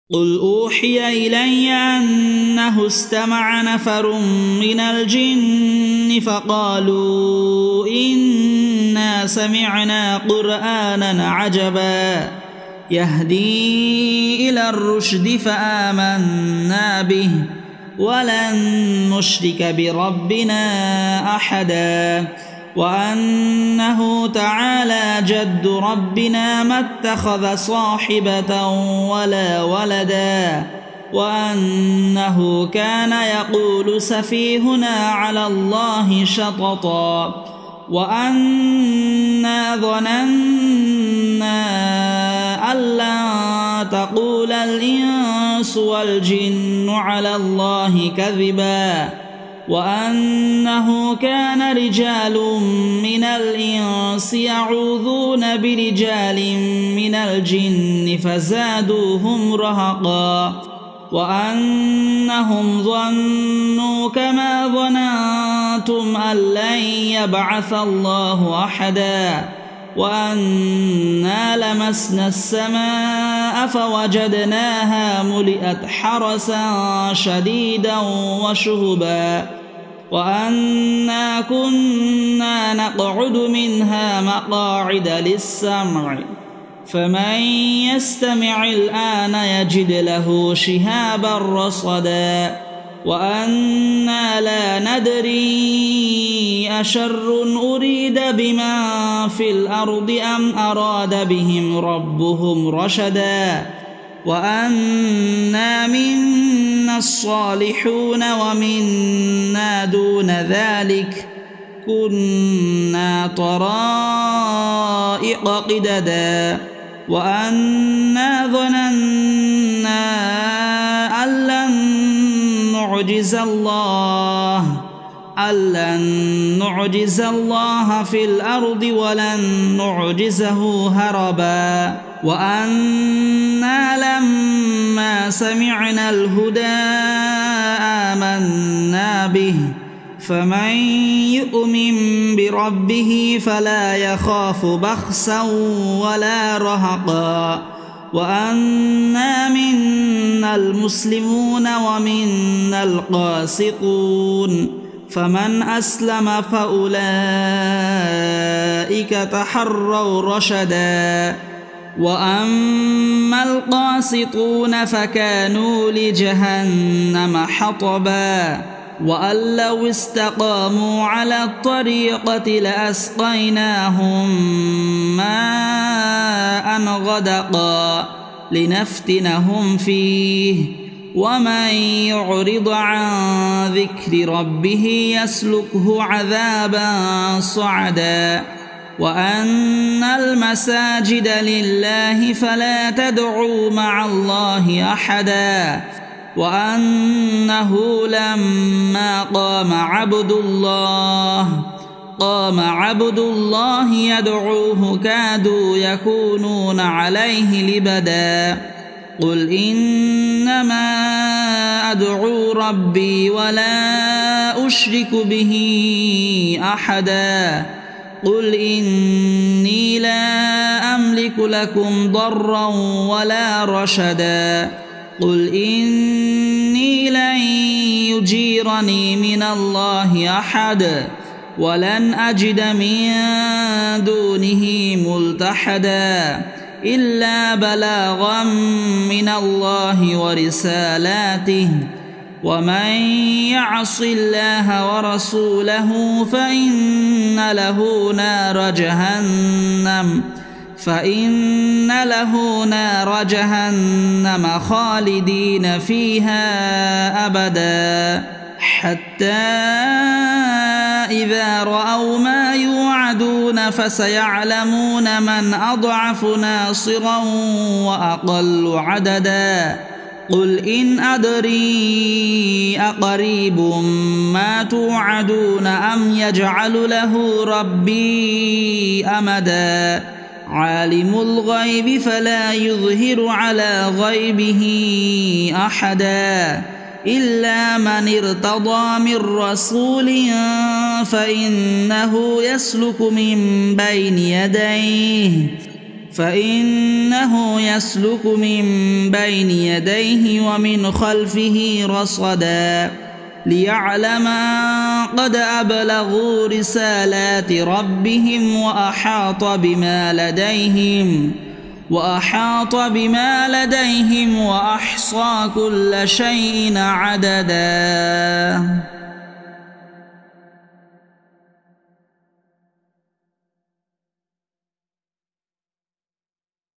قل أوحي إلي أنه استمع نفر من الجن فقالوا إنا سمعنا قرآنا عجبا يهدي إلى الرشد فآمنا به ولن نشرك بربنا أحدا وأنه تعالى جد ربنا ما اتخذ صاحبة ولا ولدا وأنه كان يقول سفيهنا على الله شططا وأنا ظننا أن لن تقول الإنس والجن على الله كذبا وأنه كان رجال من الإنس يعوذون برجال من الجن فزادوهم رهقا وأنهم ظنوا كما ظننتم أن لن يبعث الله أحدا وأنا لمسنا السماء فوجدناها ملئت حرسا شديدا وشهبا وأنا كنا نقعد منها مقاعد للسمع فمن يستمع الآن يجد له شهابا رصدا وأنا لا ندري أشر أريد بمن في الأرض أم أراد بهم ربهم رشدا وأنا منا الصالحون ومنا دون ذلك كنا طرائق قددا وأنا ظننا أن لن نعجز الله في الأرض ولن نعجزه هربا وأنا لما سمعنا الهدى آمنا به فمن يؤمن بربه فلا يخاف بخسا ولا رهقا وأنا منا المسلمون ومنا القاسطون فمن أسلم فأولئك تحروا رشدا وأما القاسطون فكانوا لجهنم حطبا وأن لو استقاموا على الطريقة لأسقيناهم ماء غدقا لنفتنهم فيه ومن يعرض عن ذكر ربه يسلكه عذابا صعدا وأن المساجد لله فلا تدعوا مع الله أحدا وأنه لما قام عبد الله يدعوه كادوا يكونون عليه لبدا قل إنما أدعو ربي ولا أشرك به أحدا قل إني لا أملك لكم ضرا ولا رشدا قل إني لن يجيرني من الله أحد ولن أجد من دونه ملتحدا إلا بلاغا من الله ورسالاته ومن يعص الله ورسوله فإن له نار جهنم خالدين فيها أبدا حتى إذا رأوا ما يوعدون فسيعلمون من أضعف ناصرا وأقل عددا قل إن أدري أقريب ما توعدون أم يجعل له ربي أمدا عالم الغيب فلا يظهر على غيبه أحدا إلا من ارتضى من رسول فإنه يسلك من بين يديه فإنه يسلك من بين يديه ومن خلفه رصدا ليعلم أن قد أبلغوا رسالات ربهم وأحاط بما لديهم وأحصى كل شيء عددا.